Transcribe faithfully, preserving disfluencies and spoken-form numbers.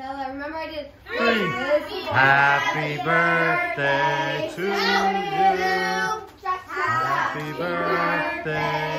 Bella, remember I did Three. Happy birthday to you. Happy birthday